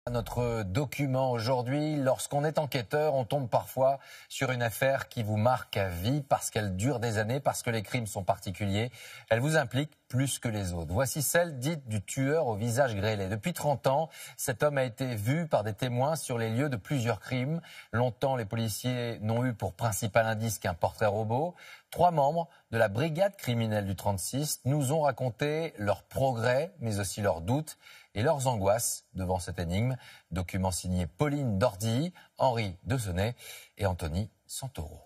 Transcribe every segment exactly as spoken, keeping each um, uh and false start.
Notre document aujourd'hui, lorsqu'on est enquêteur, on tombe parfois sur une affaire qui vous marque à vie parce qu'elle dure des années, parce que les crimes sont particuliers. Elle vous implique plus que les autres. Voici celle dite du tueur au visage grêlé. Depuis trente ans, cet homme a été vu par des témoins sur les lieux de plusieurs crimes. Longtemps, les policiers n'ont eu pour principal indice qu'un portrait robot. Trois membres de la brigade criminelle du trente-six nous ont raconté leurs progrès, mais aussi leurs doutes et leurs angoisses devant cette énigme. Document signé Pauline Dordilly, Henri Dezenay et Anthony Santoro.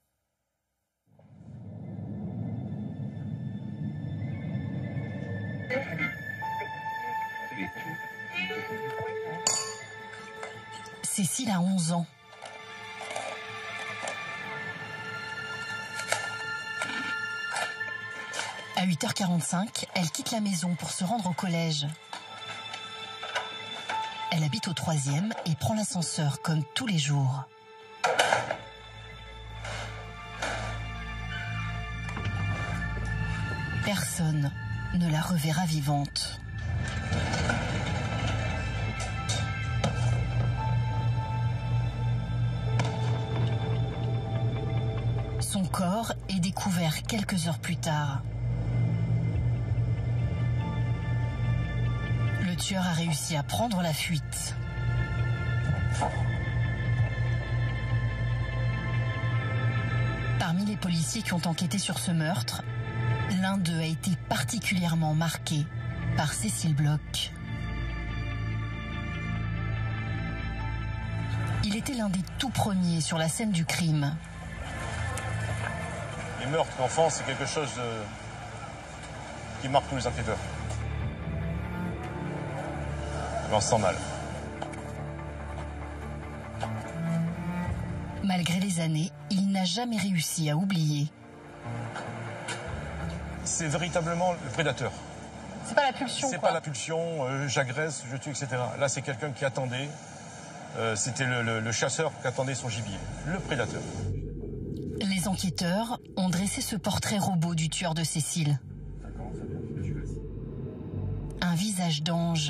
Cécile a onze ans. À huit heures quarante-cinq, elle quitte la maison pour se rendre au collège. Elle habite au troisième et prend l'ascenseur comme tous les jours. Personne ne la reverra vivante. Son corps est découvert quelques heures plus tard. Le tueur a réussi à prendre la fuite. Parmi les policiers qui ont enquêté sur ce meurtre, l'un d'eux a été particulièrement marqué par Cécile Bloch. Il était l'un des tout premiers sur la scène du crime. Les meurtres d'enfants, c'est quelque chose de... qui marque tous les enquêteurs. On se sent mal. Malgré les années, il n'a jamais réussi à oublier. C'est véritablement le prédateur. C'est pas la pulsion. C'est pas la pulsion, euh, j'agresse, je tue, et cetera. Là, c'est quelqu'un qui attendait. Euh, C'était le, le, le chasseur qui attendait son gibier. Le prédateur. Les enquêteurs ont dressé ce portrait robot du tueur de Cécile. Un visage d'ange.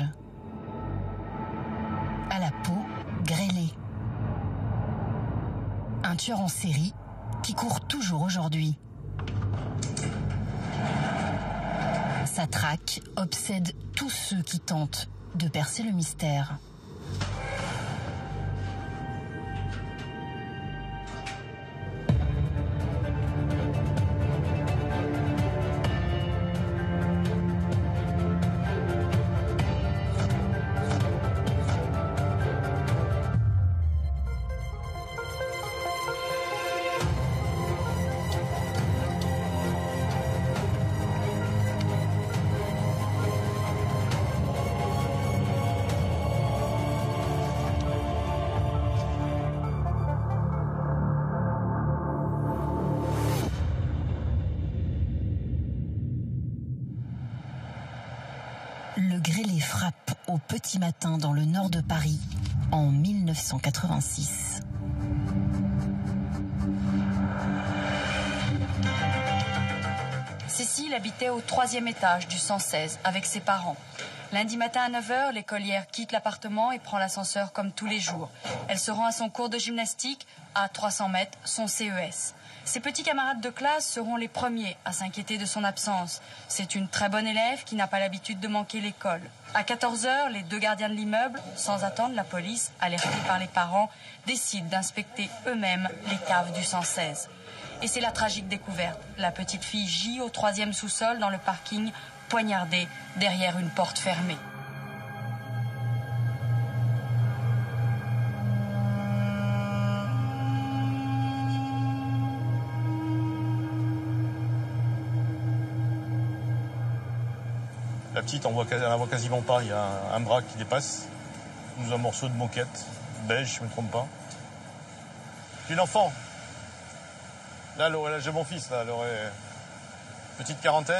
À la peau grêlée. Un tueur en série qui court toujours aujourd'hui. Sa traque obsède tous ceux qui tentent de percer le mystère. Le grêlé frappe au petit matin dans le nord de Paris en mille neuf cent quatre-vingt-six. Cécile habitait au troisième étage du cent seize avec ses parents. Lundi matin à neuf heures, l'écolière quitte l'appartement et prend l'ascenseur comme tous les jours. Elle se rend à son cours de gymnastique, à trois cents mètres, son C E S. Ses petits camarades de classe seront les premiers à s'inquiéter de son absence. C'est une très bonne élève qui n'a pas l'habitude de manquer l'école. À quatorze heures, les deux gardiens de l'immeuble, sans attendre la police, alertés par les parents, décident d'inspecter eux-mêmes les caves du cent seize. Et c'est la tragique découverte. La petite fille gît au troisième sous-sol dans le parking, poignardée derrière une porte fermée. La petite, on voit, on la voit quasiment pas. Il y a un, un bras qui dépasse. Nous un morceau de moquette, beige, je ne me trompe pas. Une enfant. Là, l'âge de mon fils, là, elle aurait petite quarantaine.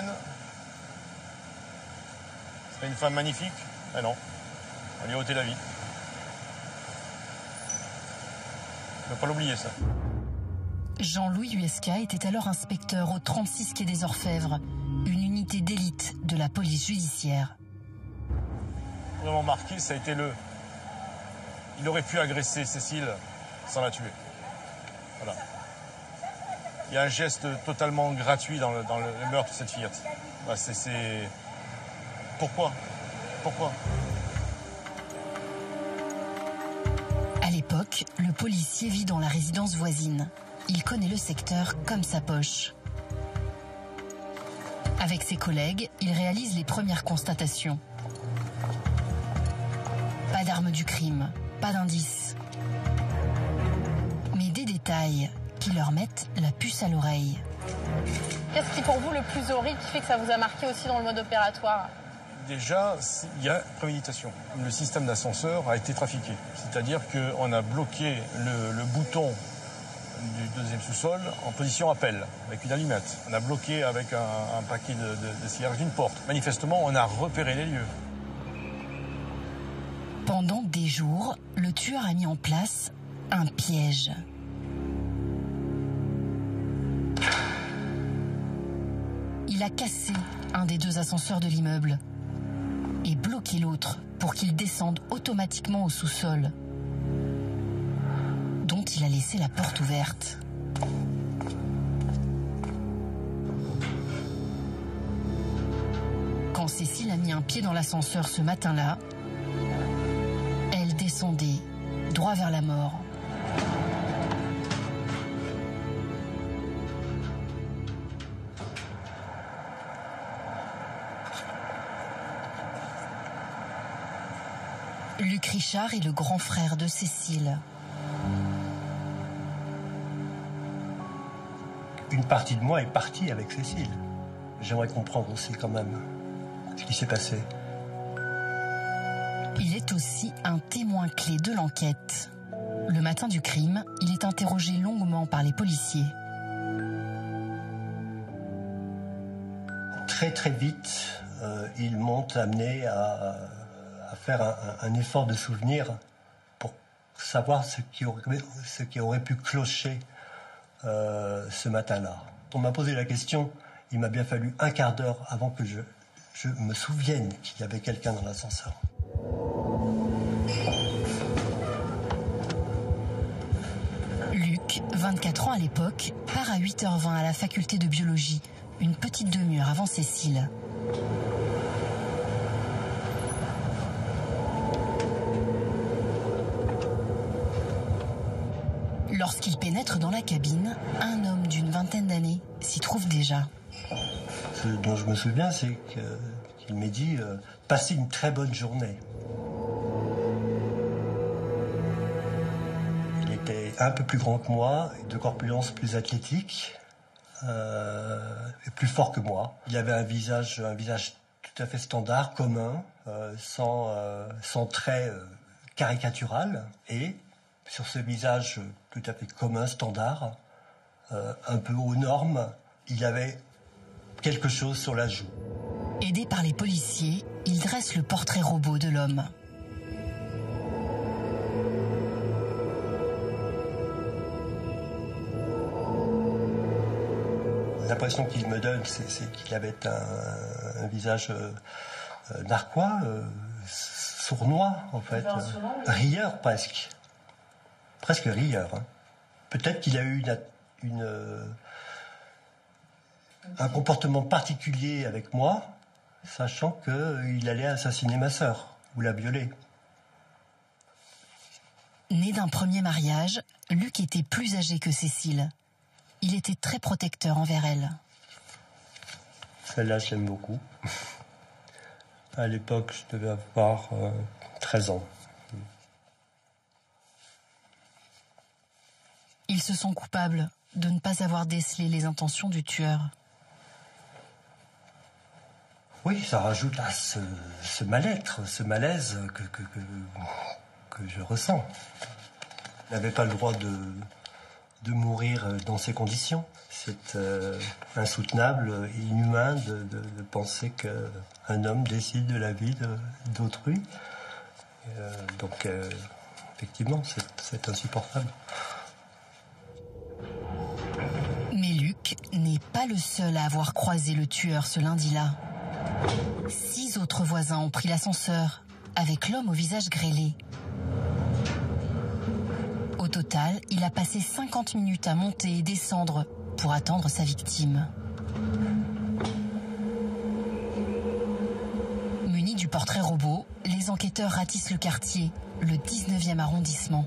C'est une femme magnifique. Mais non, on lui a ôté la vie. Il ne faut pas l'oublier, ça. Jean-Louis Huesca était alors inspecteur au trente-six quai des Orfèvres, une unité d'élite de la police judiciaire. Vraiment marqué, ça a été le, Il aurait pu agresser Cécile sans la tuer. Voilà. Il y a un geste totalement gratuit dans le, dans le meurtre de cette fillette. Bah, c'est, c'est... Pourquoi Pourquoi À l'époque, le policier vit dans la résidence voisine. Il connaît le secteur comme sa poche. Avec ses collègues, il réalise les premières constatations. Pas d'arme du crime, pas d'indices. Mais des détails qui leur mettent la puce à l'oreille. Qu'est-ce qui, pour vous, le plus horrible qui fait que ça vous a marqué aussi dans le mode opératoire? Déjà, il y a préméditation. Le système d'ascenseur a été trafiqué. C'est-à-dire qu'on a bloqué le, le bouton du deuxième sous-sol en position appel, avec une allumette. On a bloqué avec un, un paquet de, de, de cierges d'une porte. Manifestement, on a repéré les lieux. Pendant des jours, le tueur a mis en place un piège. Il a cassé un des deux ascenseurs de l'immeuble et bloqué l'autre pour qu'il descende automatiquement au sous-sol, dont il a laissé la porte ouverte. Quand Cécile a mis un pied dans l'ascenseur ce matin-là, elle descendait droit vers la mort. Luc Richard est le grand frère de Cécile. Une partie de moi est partie avec Cécile. J'aimerais comprendre aussi quand même ce qui s'est passé. Il est aussi un témoin clé de l'enquête. Le matin du crime, il est interrogé longuement par les policiers. Très très vite, euh, ils m'ont amené à, à faire un, un effort de souvenir pour savoir ce qui aurait, ce qui aurait pu clocher euh, ce matin-là. On m'a posé la question, il m'a bien fallu un quart d'heure avant que je, je me souvienne qu'il y avait quelqu'un dans l'ascenseur. Luc, vingt-quatre ans à l'époque, part à huit heures vingt à la faculté de biologie, une petite demi-heure avant Cécile. Lorsqu'il pénètre dans la cabine, un homme d'une vingtaine d'années s'y trouve déjà. Ce dont je me souviens, c'est qu'il m'a dit euh, « Passez une très bonne journée ». Il était un peu plus grand que moi, de corpulence plus athlétique, euh, et plus fort que moi. Il avait un visage, un visage tout à fait standard, commun, euh, sans, euh, sans trait euh, caricatural, et sur ce visage tout à fait commun, standard, euh, un peu aux normes, il avait quelque chose sur la joue. Aidé par les policiers, il dresse le portrait robot de l'homme. L'impression qu'il me donne, c'est qu'il avait un, un visage euh, narquois, euh, sournois en fait, euh, rieur presque. Presque rieur. Hein. Peut-être qu'il a eu une, une, euh, un comportement particulier avec moi, sachant qu'il allait assassiner ma sœur ou la violer. Né d'un premier mariage, Luc était plus âgé que Cécile. Il était très protecteur envers elle. Celle-là, je l'aime beaucoup. À l'époque, je devais avoir euh, treize ans. Ils se sont coupables de ne pas avoir décelé les intentions du tueur. Oui, ça rajoute à ce, ce mal-être, ce malaise que, que, que, que je ressens. Il n'avait pas le droit de, de mourir dans ces conditions. C'est euh, insoutenable, inhumain de, de, de penser qu'un homme décide de la vie d'autrui. Euh, donc, euh, effectivement, c'est insupportable. Mais Luc n'est pas le seul à avoir croisé le tueur ce lundi-là. Six autres voisins ont pris l'ascenseur avec l'homme au visage grêlé. Au total, il a passé cinquante minutes à monter et descendre pour attendre sa victime. Munis du portrait robot, les enquêteurs ratissent le quartier, le dix-neuvième arrondissement.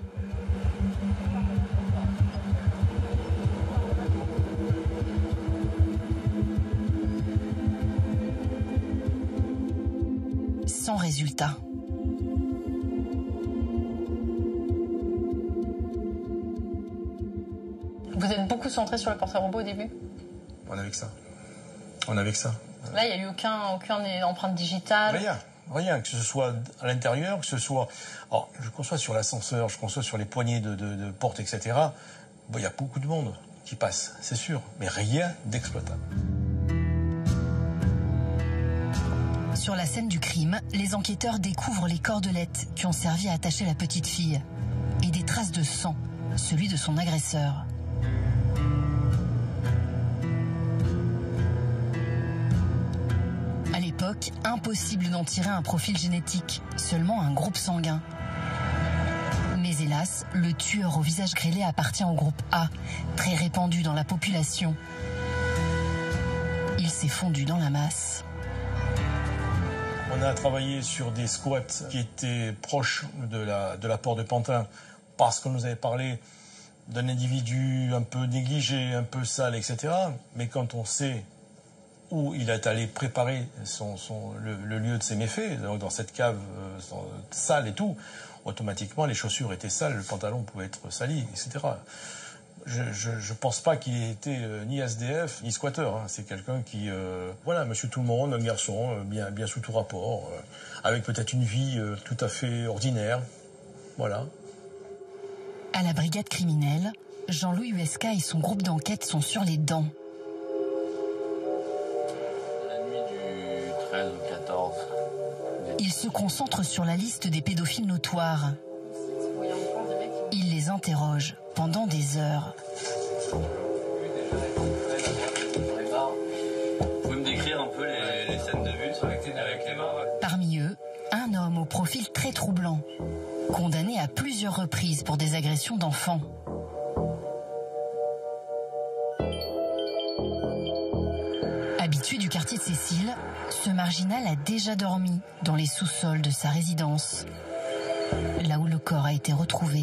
Sans résultat. Vous êtes beaucoup centré sur le portrait robot au début? On avait que ça. On avait que ça. Là, il n'y a eu aucun, aucun empreinte digitale? Rien. Rien, que ce soit à l'intérieur, que ce soit... Alors, je conçois sur l'ascenseur, je conçois sur les poignées de, de, de porte, et cetera. Bon, il y a beaucoup de monde qui passe, c'est sûr, mais rien d'exploitable. Sur la scène du crime, les enquêteurs découvrent les cordelettes qui ont servi à attacher la petite fille et des traces de sang, celui de son agresseur. À l'époque, impossible d'en tirer un profil génétique, seulement un groupe sanguin. Mais hélas, le tueur au visage grêlé appartient au groupe A, très répandu dans la population. Il s'est fondu dans la masse. On a travaillé sur des squats qui étaient proches de la, de la porte de Pantin parce qu'on nous avait parlé d'un individu un peu négligé, un peu sale, et cetera. Mais quand on sait où il est allé préparer son, son, le, le lieu de ses méfaits, donc dans cette cave euh, sale et tout, automatiquement les chaussures étaient sales, le pantalon pouvait être sali, et cetera. Je ne pense pas qu'il ait été euh, ni S D F ni squatter. Hein. C'est quelqu'un qui, euh, voilà, monsieur tout le monde, un garçon, euh, bien, bien sous tout rapport, euh, avec peut-être une vie euh, tout à fait ordinaire. Voilà. À la brigade criminelle, Jean-Louis Huesca et son groupe d'enquête sont sur les dents. La nuit du treize au quatorze. Ils se concentrent sur la liste des pédophiles notoires. Ils les interrogent pendant des heures. Vous pouvez me décrire un peu les, les scènes de vue avec les mains? Parmi eux, un homme au profil très troublant, condamné à plusieurs reprises pour des agressions d'enfants. Habitué du quartier de Cécile, ce marginal a déjà dormi dans les sous-sols de sa résidence, là où le corps a été retrouvé.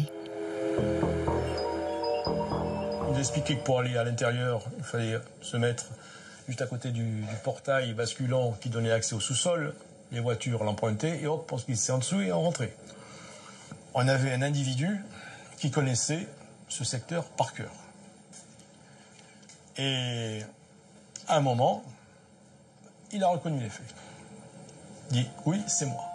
Il nous a expliqué que pour aller à l'intérieur, il fallait se mettre juste à côté du, du portail basculant qui donnait accès au sous-sol. Les voitures l'empruntaient et hop, on se glissait en dessous et on rentrait. On avait un individu qui connaissait ce secteur par cœur. Et à un moment, il a reconnu les faits. Il dit, oui, c'est moi.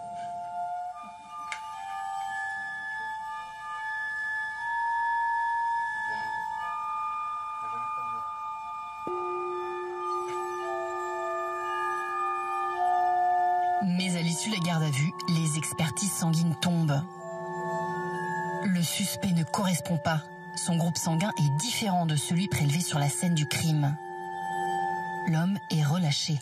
Mais à l'issue de la garde à vue, les expertises sanguines tombent. Le suspect ne correspond pas. Son groupe sanguin est différent de celui prélevé sur la scène du crime. L'homme est relâché.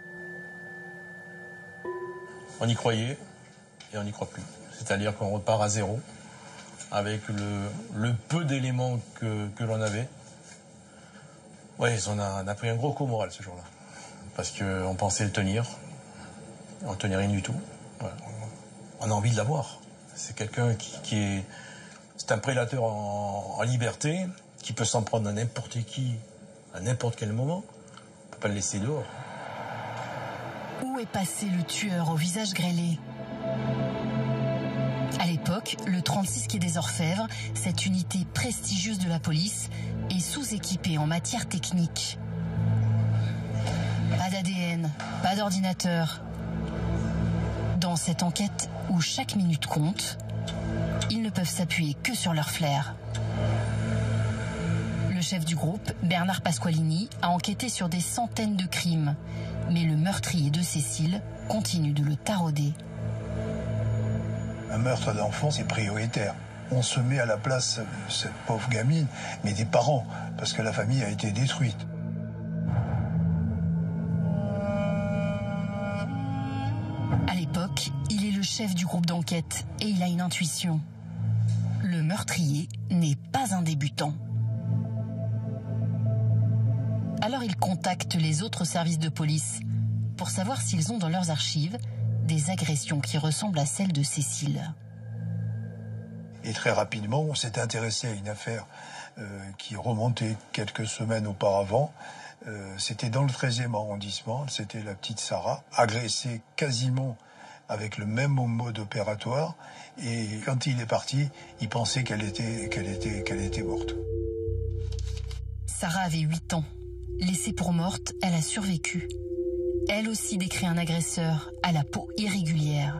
On y croyait et on n'y croit plus. C'est-à-dire qu'on repart à zéro avec le, le peu d'éléments que, que l'on avait. Oui, on a, on a pris un gros coup moral ce jour-là. Parce qu'on pensait le tenir. On ne tenait rien du tout. Voilà. On a envie de l'avoir. C'est quelqu'un qui, qui est... C'est un prédateur en, en liberté, qui peut s'en prendre à n'importe qui, à n'importe quel moment. On ne peut pas le laisser dehors. Où est passé le tueur au visage grêlé? À l'époque, le trente-six quai des Orfèvres, cette unité prestigieuse de la police, est sous-équipée en matière technique. Pas d'A D N, pas d'ordinateur. Dans cette enquête où chaque minute compte, ils ne peuvent s'appuyer que sur leur flair. Le chef du groupe, Bernard Pasqualini, a enquêté sur des centaines de crimes, mais le meurtrier de Cécile continue de le tarauder. Un meurtre d'enfant, c'est prioritaire. On se met à la place de cette pauvre gamine, mais des parents, parce que la famille a été détruite. À l'époque, il est le chef du groupe d'enquête et il a une intuition. Le meurtrier n'est pas un débutant. Alors il contacte les autres services de police pour savoir s'ils ont dans leurs archives des agressions qui ressemblent à celles de Cécile. Et très rapidement, on s'est intéressé à une affaire euh, qui remontait quelques semaines auparavant. Euh, c'était dans le treizième arrondissement, c'était la petite Sarah, agressée quasiment avec le même mode opératoire. Et quand il est parti, il pensait qu'elle était, qu'elle était, qu'elle était morte. Sarah avait huit ans. Laissée pour morte, elle a survécu. Elle aussi décrit un agresseur à la peau irrégulière.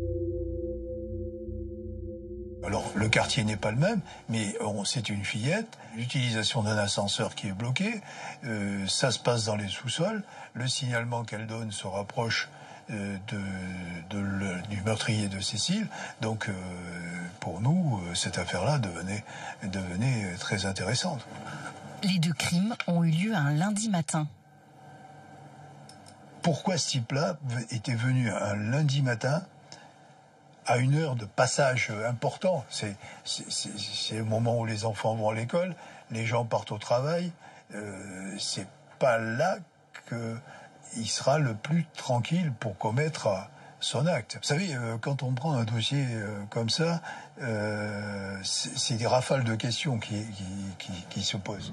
Alors, le quartier n'est pas le même, mais c'est une fillette. L'utilisation d'un ascenseur qui est bloqué, euh, ça se passe dans les sous-sols. Le signalement qu'elle donne se rapproche euh, de, de le, du meurtrier de Cécile. Donc, euh, pour nous, cette affaire-là devenait, devenait très intéressante. Les deux crimes ont eu lieu un lundi matin. Pourquoi ce type-là était venu un lundi matin à une heure de passage important? C'est le moment où les enfants vont à l'école, les gens partent au travail. Euh, c'est pas là qu'il sera le plus tranquille pour commettre son acte. Vous savez, euh, quand on prend un dossier euh, comme ça, euh, c'est des rafales de questions qui, qui, qui, qui se posent.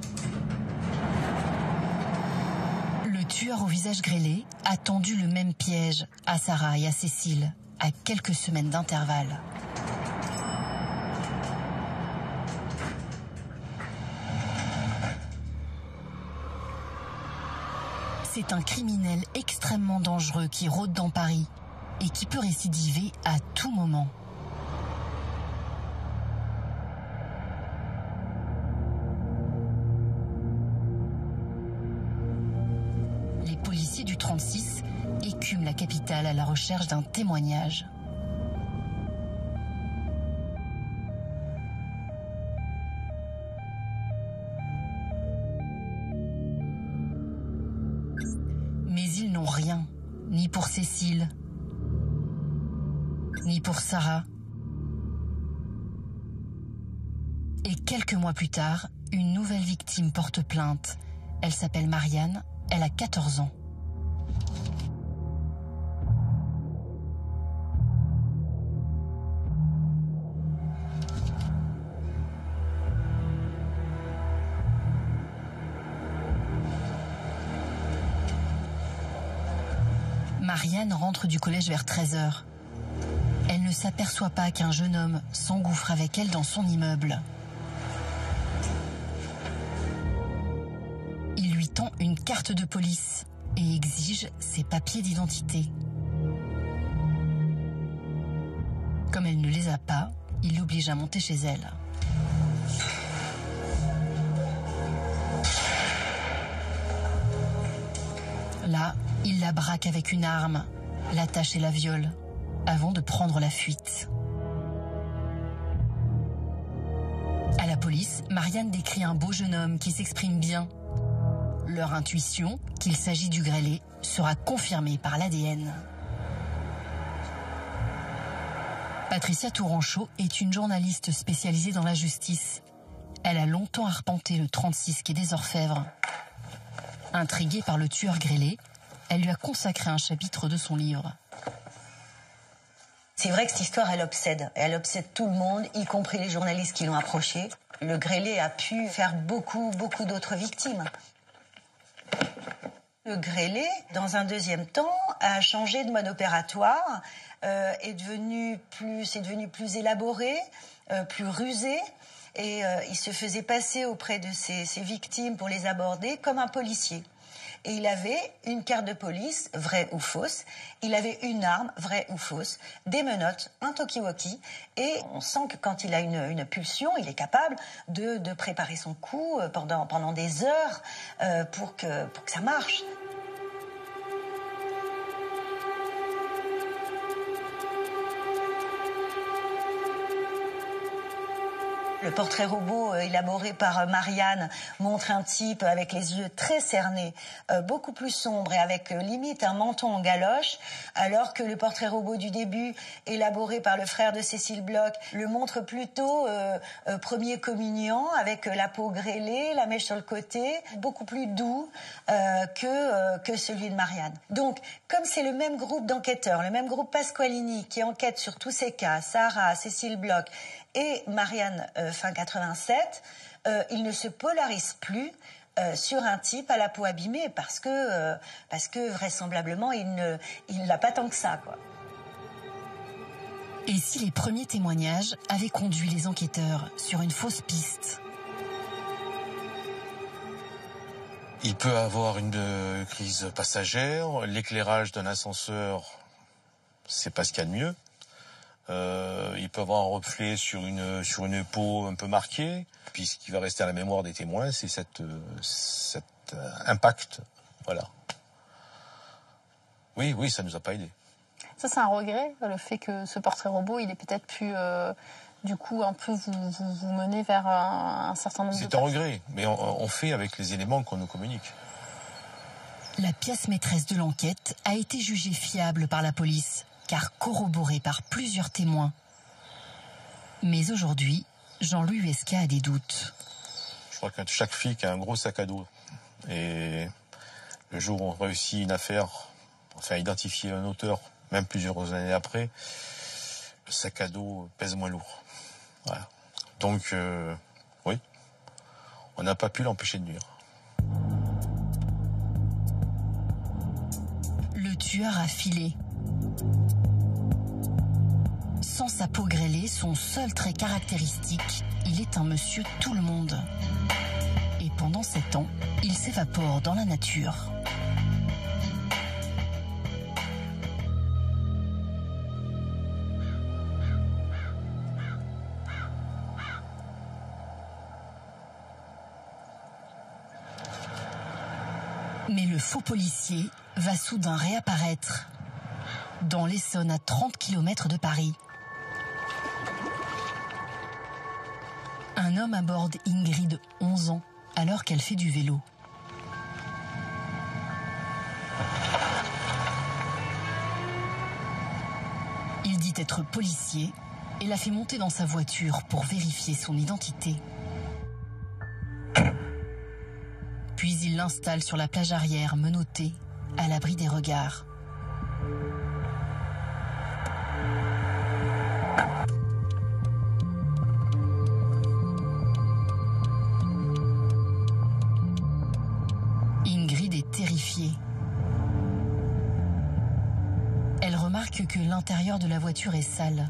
Le tueur au visage grêlé a tendu le même piège à Sarah et à Cécile, à quelques semaines d'intervalle. C'est un criminel extrêmement dangereux qui rôde dans Paris et qui peut récidiver à tout moment. Les policiers du trente-six écument la capitale à la recherche d'un témoignage. Mais ils n'ont rien, ni pour Cécile, ni pour Sarah. Et quelques mois plus tard, une nouvelle victime porte plainte. Elle s'appelle Marianne, elle a quatorze ans. Marianne rentre du collège vers treize heures. Elle ne s'aperçoit pas qu'un jeune homme s'engouffre avec elle dans son immeuble. Il lui tend une carte de police et exige ses papiers d'identité. Comme elle ne les a pas, il l'oblige à monter chez elle. Là, il la braque avec une arme, l'attache et la viole, avant de prendre la fuite. À la police, Marianne décrit un beau jeune homme qui s'exprime bien. Leur intuition, qu'il s'agit du grêlé, sera confirmée par l'A D N. Patricia Touranchot est une journaliste spécialisée dans la justice. Elle a longtemps arpenté le trente-six quai des Orfèvres. Intriguée par le tueur grêlé, elle lui a consacré un chapitre de son livre. C'est vrai que cette histoire, elle obsède. Elle obsède tout le monde, y compris les journalistes qui l'ont approché. Le grêlé a pu faire beaucoup, beaucoup d'autres victimes. Le grêlé, dans un deuxième temps, a changé de mode opératoire, euh, est devenu plus, est devenu plus élaboré, euh, plus rusé. Et euh, il se faisait passer auprès de ses, ses victimes pour les aborder comme un policier. Et il avait une carte de police, vraie ou fausse. Il avait une arme, vraie ou fausse, des menottes, un talkie-walkie. Et on sent que quand il a une, une pulsion, il est capable de, de préparer son coup pendant, pendant des heures euh, pour, que, pour que ça marche. Le portrait robot euh, élaboré par euh, Marianne montre un type avec les yeux très cernés, euh, beaucoup plus sombre et avec euh, limite un menton en galoche, alors que le portrait robot du début, élaboré par le frère de Cécile Bloch, le montre plutôt euh, euh, premier communiant, avec euh, la peau grêlée, la mèche sur le côté, beaucoup plus doux euh, que, euh, que celui de Marianne. Donc, comme c'est le même groupe d'enquêteurs, le même groupe Pasqualini qui enquête sur tous ces cas, Sarah, Cécile Bloch et Marianne euh, fin quatre-vingt-sept, euh, il ne se polarise plus euh, sur un type à la peau abîmée parce que, euh, parce que vraisemblablement il ne il l'a pas tant que ça, quoi. Et si les premiers témoignages avaient conduit les enquêteurs sur une fausse piste? Il peut avoir une euh, crise passagère, l'éclairage d'un ascenseur, c'est pas ce qu'il y a de mieux. Euh, il peut avoir un reflet sur une sur une peau un peu marquée. Puis ce qui va rester à la mémoire des témoins, c'est cette cet euh, impact, voilà. Oui, oui, ça nous a pas aidé. Ça, c'est un regret, le fait que ce portrait robot, il ait peut-être pu, euh, du coup, un peu vous, vous, vous mener vers un, un certain nombre de... C'est un regret, mais on, on fait avec les éléments qu'on nous communique. La pièce maîtresse de l'enquête a été jugée fiable par la police, car corroborée par plusieurs témoins. Mais aujourd'hui, Jean-Louis Huesca a des doutes. Je crois que chaque flic a un gros sac à dos. Et le jour où on réussit une affaire, enfin identifier un auteur, même plusieurs années après, le sac à dos pèse moins lourd. Voilà. Donc, euh, oui, on n'a pas pu l'empêcher de nuire. Le tueur a filé. Sans sa peau grêlée, son seul trait caractéristique, il est un monsieur tout le monde. Et pendant sept ans, il s'évapore dans la nature. Mais le faux policier va soudain réapparaître dans l'Essonne, à trente kilomètres de Paris. Un homme aborde Ingrid, onze ans, alors qu'elle fait du vélo. Il dit être policier et la fait monter dans sa voiture pour vérifier son identité. Puis il l'installe sur la plage arrière, menottée, à l'abri des regards. Ingrid est terrifiée. Elle remarque que l'intérieur de la voiture est sale.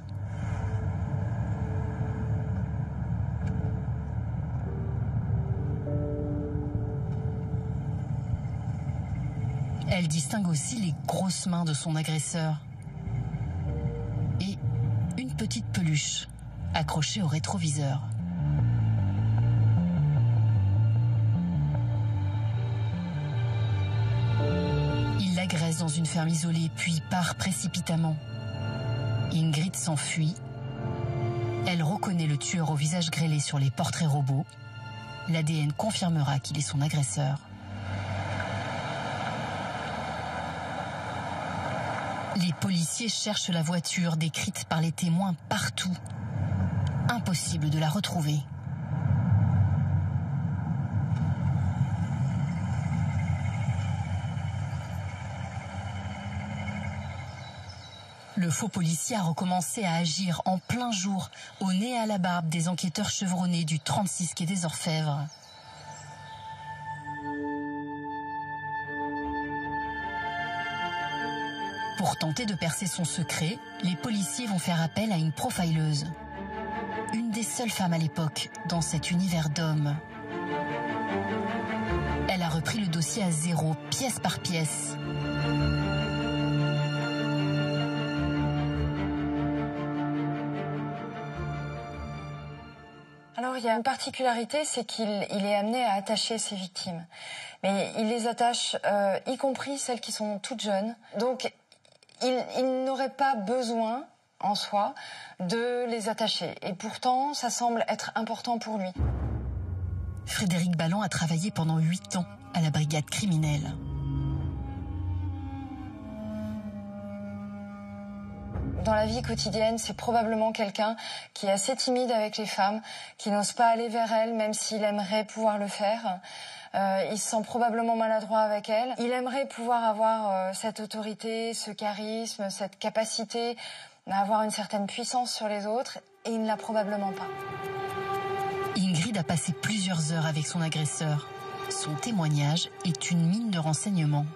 Elle distingue aussi les grosses mains de son agresseur et une petite peluche accrochée au rétroviseur. Il l'agresse dans une ferme isolée puis part précipitamment. Ingrid s'enfuit. Elle reconnaît le tueur au visage grêlé sur les portraits robots. L'A D N confirmera qu'il est son agresseur. Les policiers cherchent la voiture décrite par les témoins partout. Impossible de la retrouver. Le faux policier a recommencé à agir en plein jour, au nez et à la barbe des enquêteurs chevronnés du trente-six quai des Orfèvres. Pour tenter de percer son secret, les policiers vont faire appel à une profileuse. Une des seules femmes à l'époque dans cet univers d'hommes. Elle a repris le dossier à zéro, pièce par pièce. Alors, il y a une particularité, c'est qu'il il est amené à attacher ses victimes. Mais il les attache, euh, y compris celles qui sont toutes jeunes. Donc, il, il n'aurait pas besoin, en soi de les attacher. Et pourtant, ça semble être important pour lui. Frédéric Balland a travaillé pendant huit ans à la brigade criminelle. Dans la vie quotidienne, c'est probablement quelqu'un qui est assez timide avec les femmes, qui n'ose pas aller vers elles, même s'il aimerait pouvoir le faire. Euh, il se sent probablement maladroit avec elles. Il aimerait pouvoir avoir euh, cette autorité, ce charisme, cette capacité à avoir une certaine puissance sur les autres, et il ne l'a probablement pas. Ingrid a passé plusieurs heures avec son agresseur. Son témoignage est une mine de renseignements.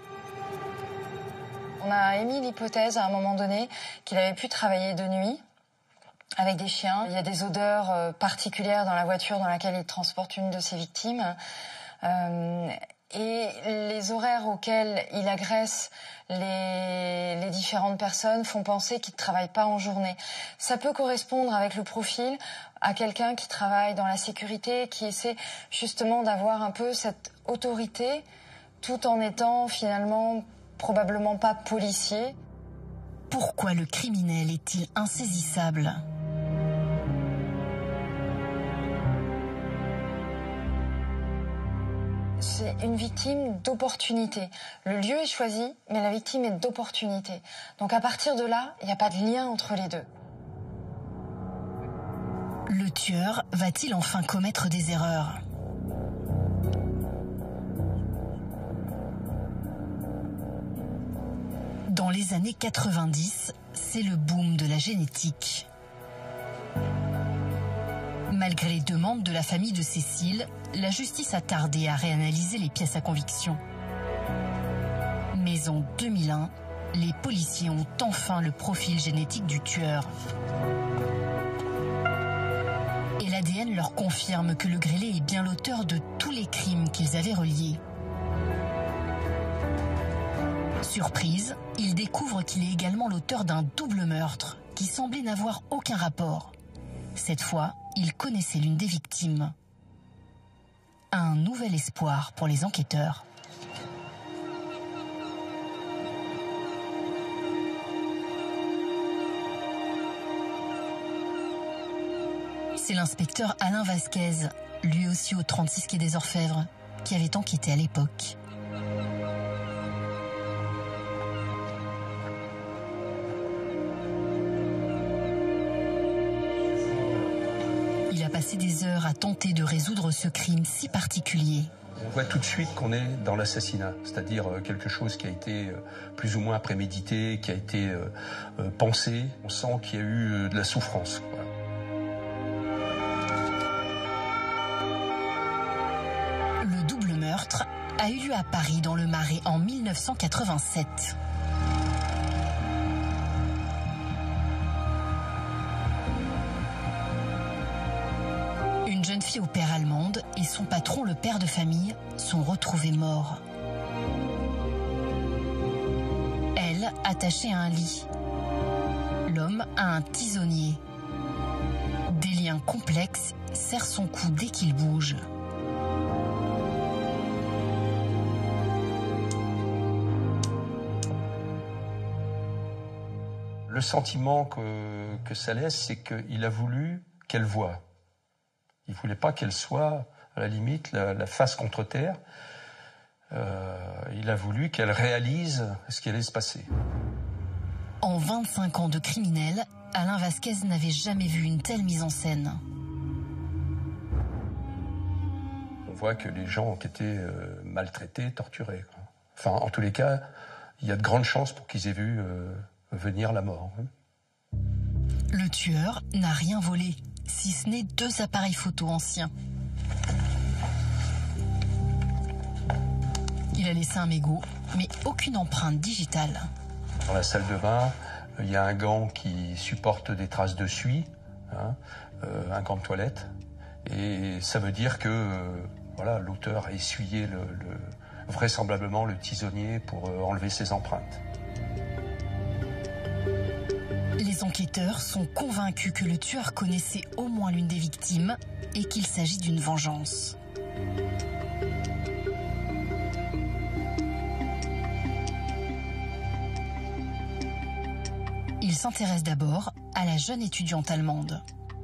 On a émis l'hypothèse à un moment donné qu'il avait pu travailler de nuit avec des chiens. Il y a des odeurs euh, particulières dans la voiture dans laquelle il transporte une de ses victimes. Euh, et les horaires auxquels il agresse les, les différentes personnes font penser qu'il ne travaille pas en journée. Ça peut correspondre avec le profil à quelqu'un qui travaille dans la sécurité, qui essaie justement d'avoir un peu cette autorité tout en étant finalement probablement pas policier. Pourquoi le criminel est-il insaisissable ? C'est une victime d'opportunité. Le lieu est choisi, mais la victime est d'opportunité. Donc à partir de là, il n'y a pas de lien entre les deux. Le tueur va-t-il enfin commettre des erreurs ? Dans les années quatre-vingt-dix, c'est le boom de la génétique. Malgré les demandes de la famille de Cécile, la justice a tardé à réanalyser les pièces à conviction. Mais en deux mille un, les policiers ont enfin le profil génétique du tueur. Et l'A D N leur confirme que le grêlé est bien l'auteur de tous les crimes qu'ils avaient reliés. Surprise, ils découvrent qu'il est également l'auteur d'un double meurtre qui semblait n'avoir aucun rapport. Cette fois, il connaissait l'une des victimes. Un nouvel espoir pour les enquêteurs. C'est l'inspecteur Alain Vasquez, lui aussi au trente-six quai des Orfèvres, qui avait enquêté à l'époque. Il a passé des heures à tenter de résoudre ce crime si particulier. On voit tout de suite qu'on est dans l'assassinat, c'est-à-dire quelque chose qui a été plus ou moins prémédité, qui a été pensé. On sent qu'il y a eu de la souffrance. Voilà. Le double meurtre a eu lieu à Paris dans le Marais en mille neuf cent quatre-vingt-sept. Une jeune fille au père allemande et son patron, le père de famille, sont retrouvés morts. Elle, attachée à un lit. L'homme à un tisonnier. Des liens complexes serrent son cou dès qu'il bouge. Le sentiment que, que ça laisse, c'est qu'il a voulu qu'elle voie. Il ne voulait pas qu'elle soit, à la limite, la, la face contre terre. Euh, il a voulu qu'elle réalise ce qui allait se passer. En vingt-cinq ans de criminel, Alain Vasquez n'avait jamais vu une telle mise en scène. On voit que les gens ont été euh, maltraités, torturés. Quoi. Enfin, en tous les cas, il y a de grandes chances pour qu'ils aient vu euh, venir la mort. Le tueur n'a rien volé, si ce n'est deux appareils photo anciens. Il a laissé un mégot, mais aucune empreinte digitale. Dans la salle de bain, il y a un gant qui supporte des traces de suie, hein, euh, un gant de toilette. Et ça veut dire que euh, voilà, l'auteur a essuyé le, le, vraisemblablement le tisonnier pour euh, enlever ses empreintes. Les enquêteurs sont convaincus que le tueur connaissait au moins l'une des victimes et qu'il s'agit d'une vengeance. Ils s'intéressent d'abord à la jeune étudiante allemande.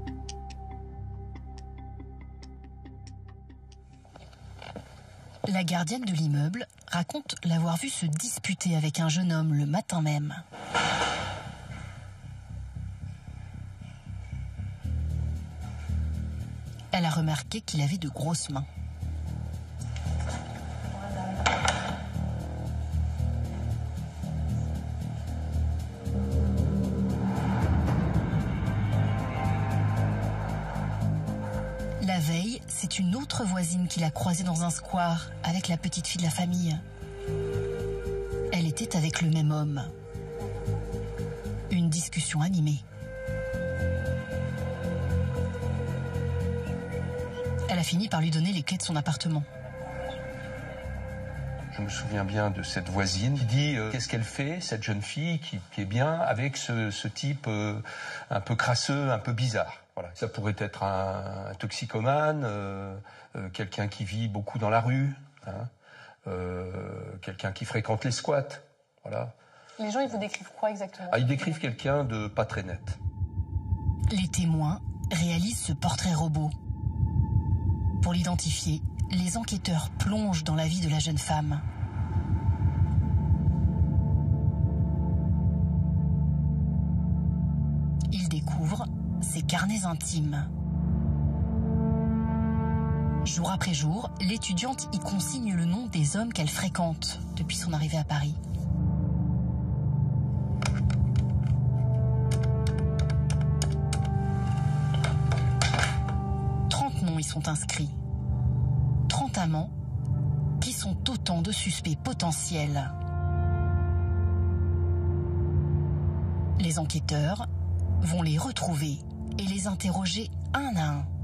La gardienne de l'immeuble raconte l'avoir vu se disputer avec un jeune homme le matin même. Elle a remarqué qu'il avait de grosses mains. La veille, c'est une autre voisine qui l'a croisée dans un square avec la petite fille de la famille. Elle était avec le même homme. Une discussion animée. Elle a fini par lui donner les clés de son appartement. Je me souviens bien de cette voisine qui dit euh, qu'est-ce qu'elle fait, cette jeune fille qui, qui est bien avec ce, ce type euh, un peu crasseux, un peu bizarre. Voilà. Ça pourrait être un, un toxicomane, euh, euh, quelqu'un qui vit beaucoup dans la rue, hein, euh, quelqu'un qui fréquente les squats. Voilà. Les gens, ils vous décrivent quoi exactement? Ah, ils décrivent quelqu'un de pas très net. Les témoins réalisent ce portrait robot. Pour l'identifier, les enquêteurs plongent dans la vie de la jeune femme. Ils découvrent ses carnets intimes. Jour après jour, l'étudiante y consigne le nom des hommes qu'elle fréquente depuis son arrivée à Paris. trente noms y sont inscrits. trente amants qui sont autant de suspects potentiels. Les enquêteurs vont les retrouver et les interroger un à un.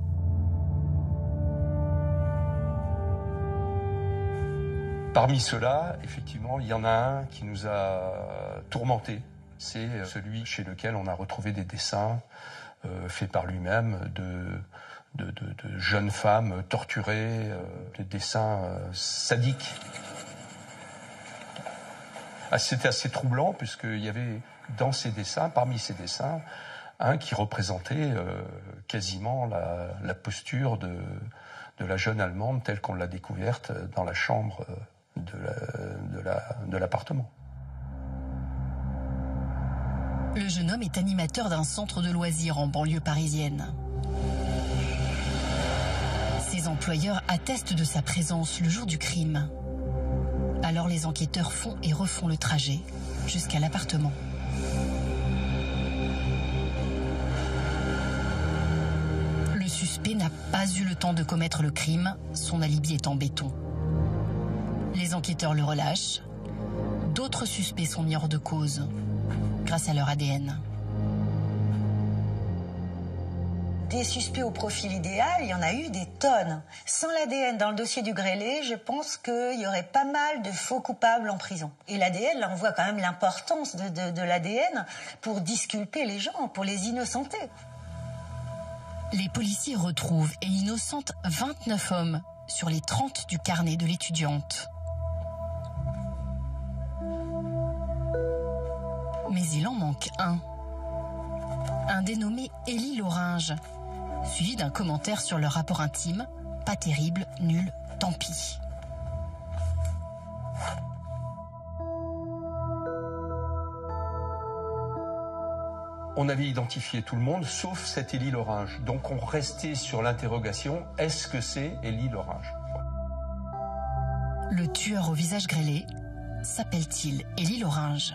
Parmi ceux-là, effectivement, il y en a un qui nous a tourmentés. C'est celui chez lequel on a retrouvé des dessins euh, faits par lui-même de, de, de, de jeunes femmes torturées, euh, des dessins euh, sadiques. Ah, c'était assez troublant puisqu'il y avait dans ces dessins, parmi ces dessins, un qui représentait euh, quasiment la, la posture de, de la jeune Allemande telle qu'on l'a découverte dans la chambre de la, de la, de l'appartement. Le jeune homme est animateur d'un centre de loisirs en banlieue parisienne. Ses employeurs attestent de sa présence le jour du crime. Alors les enquêteurs font et refont le trajet jusqu'à l'appartement. Le suspect n'a pas eu le temps de commettre le crime, son alibi est en béton. Les enquêteurs le relâchent. D'autres suspects sont mis hors de cause grâce à leur A D N. Des suspects au profil idéal, il y en a eu des tonnes. Sans l'A D N dans le dossier du grêlé, je pense qu'il y aurait pas mal de faux coupables en prison. Et l'A D N, là, on voit quand même l'importance de, de, de l'A D N pour disculper les gens, pour les innocenter. Les policiers retrouvent et innocentent vingt-neuf hommes sur les trente du carnet de l'étudiante. Mais il en manque un. Un dénommé Élie Loringe, suivi d'un commentaire sur leur rapport intime. Pas terrible, nul, tant pis. On avait identifié tout le monde, sauf cet Élie Loringe. Donc on restait sur l'interrogation, est-ce que c'est Élie Loringe? Le tueur au visage grêlé s'appelle-t-il Élie Loringe?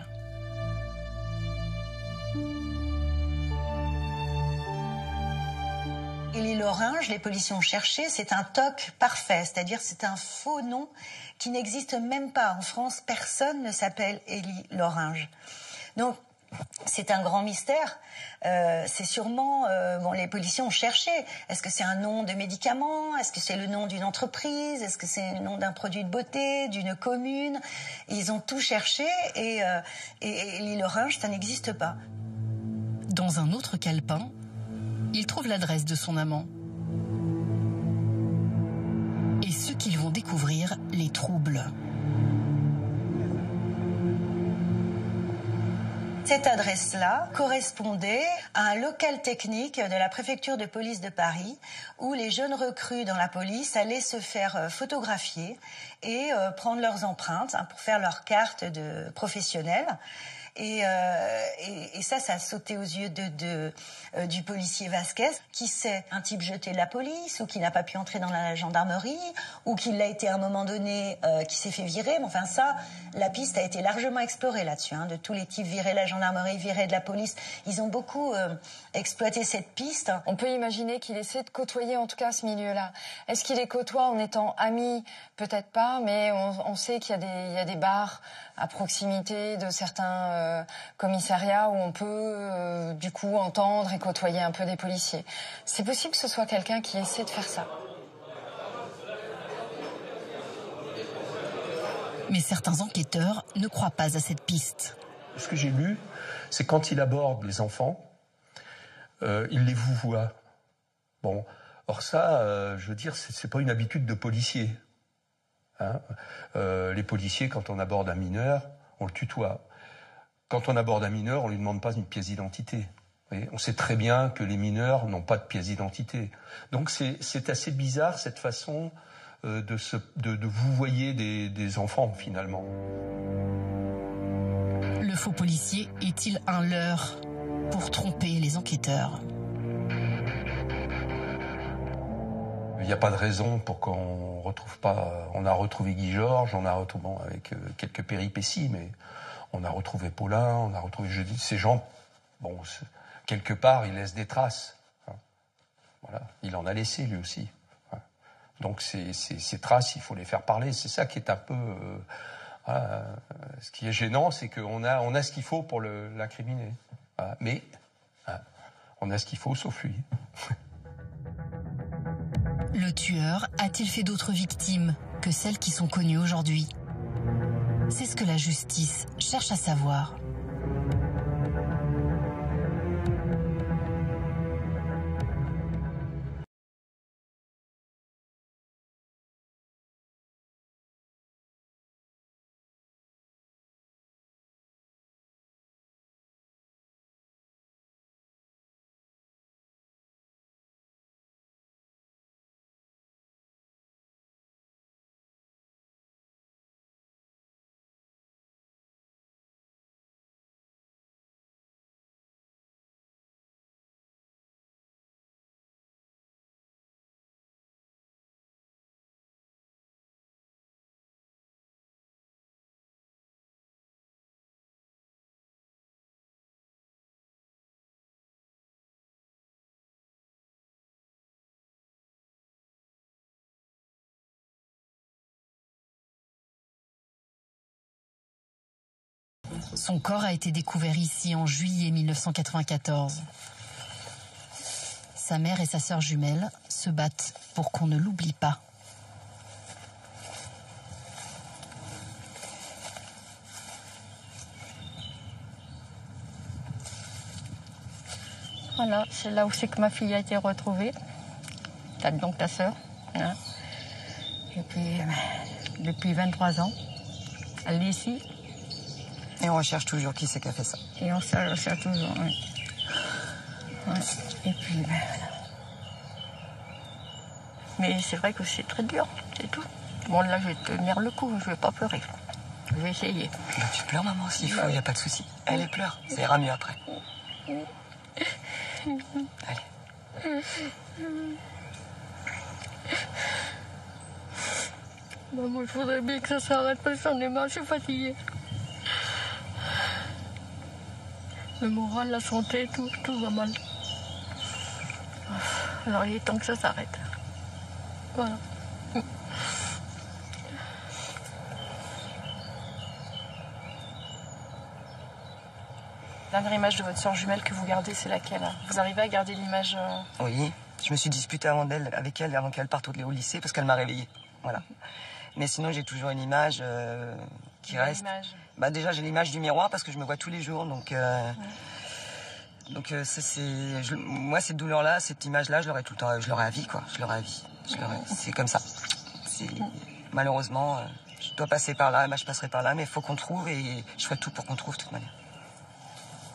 Élie Loringe, les policiers ont cherché, c'est un toc parfait, c'est-à-dire c'est un faux nom qui n'existe même pas. En France, personne ne s'appelle Élie Loringe. Donc, c'est un grand mystère. Euh, c'est sûrement... Euh, bon, les policiers ont cherché. Est-ce que c'est un nom de médicament? Est-ce que c'est le nom d'une entreprise? Est-ce que c'est le nom d'un produit de beauté, d'une commune? Ils ont tout cherché et, euh, et, et Élie Loringe, ça n'existe pas. Dans un autre calepin, il trouve l'adresse de son amant. Et ce qu'ils vont découvrir les trouble. Cette adresse-là correspondait à un local technique de la préfecture de police de Paris où les jeunes recrues dans la police allaient se faire photographier et euh, prendre leurs empreintes hein, pour faire leur carte de professionnel. Et, euh, et, et ça, ça a sauté aux yeux de, de, euh, du policier Vasquez, qui sait un type jeté de la police, ou qui n'a pas pu entrer dans la gendarmerie, ou qui l'a été à un moment donné, euh, qui s'est fait virer. Mais enfin ça, la piste a été largement explorée là-dessus, hein, de tous les types virés de la gendarmerie, virés de la police. Ils ont beaucoup euh, exploité cette piste. On peut imaginer qu'il essaie de côtoyer en tout cas ce milieu-là. Est-ce qu'il les côtoie en étant ami? Peut-être pas, mais on, on sait qu'il y a des, il y a des bars à proximité de certains euh, commissariats où on peut euh, du coup entendre et côtoyer un peu des policiers. C'est possible que ce soit quelqu'un qui essaie de faire ça. Mais certains enquêteurs ne croient pas à cette piste. Ce que j'ai lu, c'est quand il aborde les enfants, euh, il les vouvoie. Bon, or ça, euh, je veux dire, c'est, c'est pas une habitude de policier. Hein, euh, les policiers, quand on aborde un mineur, on le tutoie. Quand on aborde un mineur, on lui demande pas une pièce d'identité. On sait très bien que les mineurs n'ont pas de pièce d'identité. Donc c'est, c'est assez bizarre cette façon euh, de, se, de, de vouvoyer des, des enfants finalement. Le faux policier est-il un leurre pour tromper les enquêteurs ? Il n'y a pas de raison pour qu'on retrouve pas. On a retrouvé Guy Georges, on a retrouvé bon, avec euh, quelques péripéties, mais on a retrouvé Paulin, on a retrouvé je dis, ces gens. Bon, quelque part, ils laissent des traces. Hein. Voilà, il en a laissé lui aussi. Hein. Donc ces, ces, ces traces, il faut les faire parler. C'est ça qui est un peu. Euh, voilà, ce qui est gênant, c'est qu'on a, on a ce qu'il faut pour le, l'incriminer. Voilà. Mais hein, on a ce qu'il faut, sauf lui. Le tueur a-t-il fait d'autres victimes que celles qui sont connues aujourd'hui ? C'est ce que la justice cherche à savoir. Son corps a été découvert ici en juillet mille neuf cent quatre-vingt-quatorze. Sa mère et sa sœur jumelle se battent pour qu'on ne l'oublie pas. Voilà, c'est là où c'est que ma fille a été retrouvée. T'as donc ta sœur. Hein. Et puis, depuis vingt-trois ans, elle est ici. Et on recherche toujours qui c'est qui a fait ça. Et on cherche toujours, oui. Ouais. Et puis, ben voilà. Mais c'est vrai que c'est très dur, c'est tout. Bon, là, je vais tenir le coup, je vais pas pleurer. Je vais essayer. Ben, tu pleures, maman, s'il faut, il n'y a pas de souci. Allez, pleure, ça ira mieux après. Allez. Maman, je voudrais bien que ça s'arrête parce que j'en ai marre, je suis fatiguée. Le moral, la santé, tout, tout va mal. Alors il est temps que ça s'arrête. Voilà. La dernière image de votre soeur jumelle que vous gardez, c'est laquelle? Vous arrivez à garder l'image euh... Oui, je me suis disputée avant d'elle, avec elle avant qu'elle parte au lycée parce qu'elle m'a réveillée. Voilà. Mais sinon, j'ai toujours une image euh, qui Quelle reste. Image bah déjà, j'ai l'image du miroir parce que je me vois tous les jours, donc. Euh, ouais. Donc euh, ça, c'est, je, moi, cette douleur-là, cette image-là, je l'aurai tout le temps, je l'aurai à vie, quoi. Je l'aurai à vie. Je l'aurai. C'est comme ça. C'est malheureusement, euh, je dois passer par là, bah, je passerai par là, mais il faut qu'on trouve et je ferai tout pour qu'on trouve de toute manière.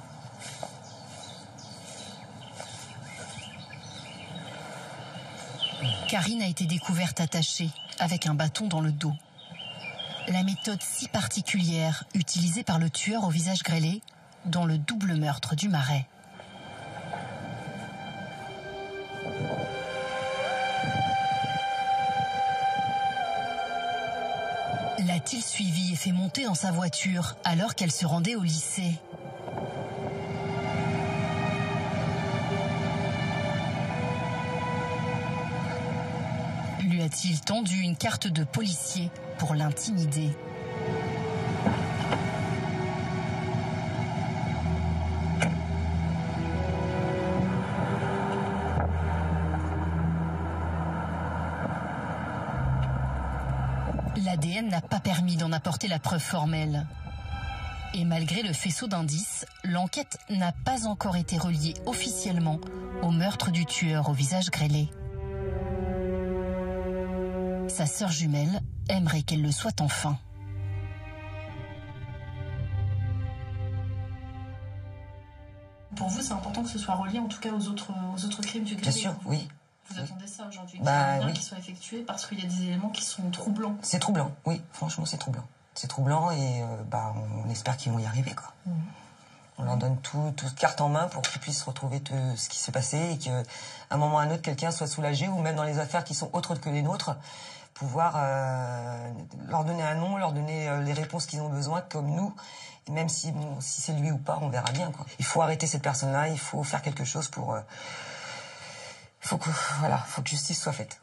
Karine a été découverte attachée avec un bâton dans le dos. La méthode si particulière utilisée par le tueur au visage grêlé dans le double meurtre du Marais. L'a-t-il suivi et fait monter dans sa voiture alors qu'elle se rendait au lycée? Lui a-t-il tendu une carte de policier pour l'intimider? L'A D N n'a pas permis d'en apporter la preuve formelle. Et malgré le faisceau d'indices, l'enquête n'a pas encore été reliée officiellement au meurtre du tueur au visage grêlé. Sa sœur jumelle aimerait qu'elle le soit enfin. Pour vous, c'est important que ce soit relié en tout cas aux autres, aux autres crimes du grêlé. Bien sûr, oui. Vous attendez ça aujourd'hui, bah, qu'il oui. qui soit effectué parce qu'il y a des éléments qui sont troublants. C'est troublant, oui, franchement c'est troublant. C'est troublant et euh, bah, on espère qu'ils vont y arriver, quoi. Mmh. On leur donne tout, toute carte en main pour qu'ils puissent retrouver tout ce qui s'est passé et qu'à un moment ou à un autre, quelqu'un soit soulagé, ou même dans les affaires qui sont autres que les nôtres, pouvoir euh, leur donner un nom, leur donner euh, les réponses qu'ils ont besoin, comme nous. Et même si, bon, si c'est lui ou pas, on verra bien, quoi. Il faut arrêter cette personne-là, il faut faire quelque chose pour... Euh, il faut que, voilà, faut que justice soit faite.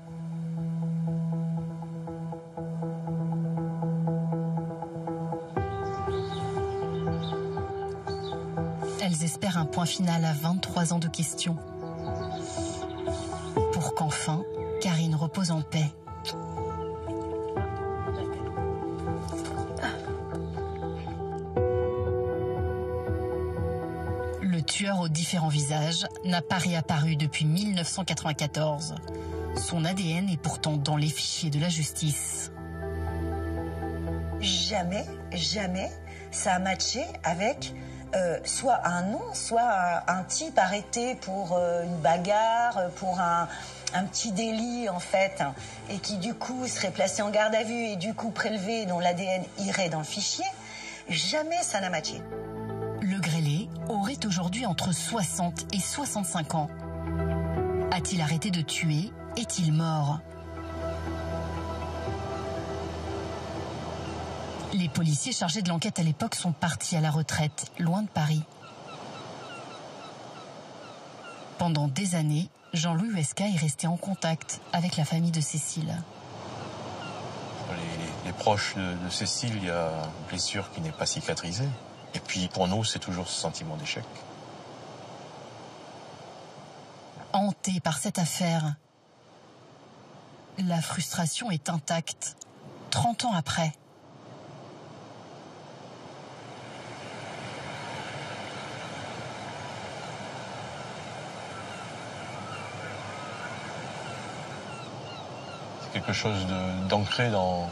Elles espèrent un point final à vingt-trois ans de questions. Pour qu'enfin, Karine repose en paix. Le tueur aux différents visages n'a pas réapparu depuis mille neuf cent quatre-vingt-quatorze. Son A D N est pourtant dans les fichiers de la justice. Jamais, jamais, ça a matché avec euh, soit un nom, soit un, un type arrêté pour euh, une bagarre, pour un, un petit délit en fait, et qui du coup serait placé en garde à vue et du coup prélevé, dont l'A D N irait dans le fichier. Jamais ça n'a matché. Le grêlé aurait aujourd'hui entre soixante et soixante-cinq ans. A-t-il arrêté de tuer? Est-il mort? Les policiers chargés de l'enquête à l'époque sont partis à la retraite, loin de Paris. Pendant des années, Jean-Louis Huesca est resté en contact avec la famille de Cécile. Les, les proches de, de Cécile, il y a une blessure qui n'est pas cicatrisée. Et puis pour nous, c'est toujours ce sentiment d'échec. Hanté par cette affaire, la frustration est intacte, trente ans après. C'est quelque chose de, d'ancré dans,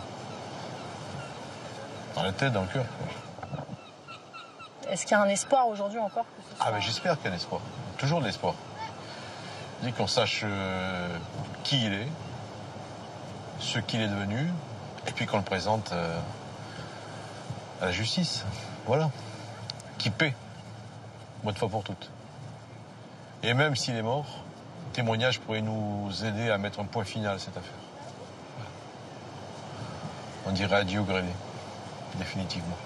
dans la tête, dans le cœur. Est-ce qu'il y a un espoir aujourd'hui encore que ce soit... Ah ben j'espère qu'il y a un espoir. Toujours de l'espoir. Je dis qu'on sache euh, qui il est, ce qu'il est devenu, et puis qu'on le présente euh, à la justice. Voilà. Qui paie, une fois pour toutes. Et même s'il est mort, le témoignage pourrait nous aider à mettre un point final à cette affaire. On dirait adieu au grêlé, définitivement.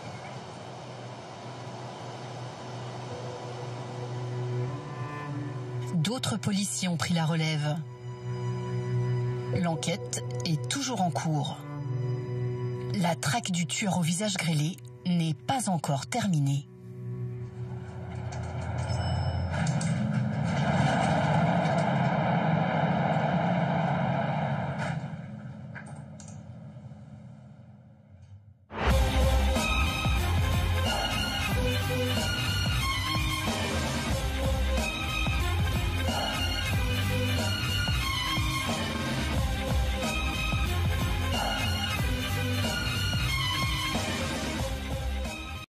D'autres policiers ont pris la relève. L'enquête est toujours en cours. La traque du tueur au visage grêlé n'est pas encore terminée.